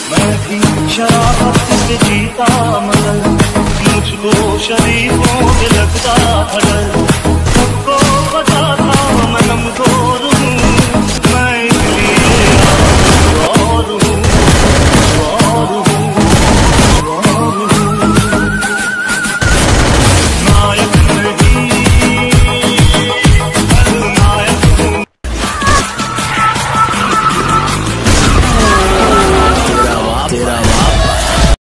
मैं भी शरारत से जीता मगर मुझको शरीफों में लगता था डर।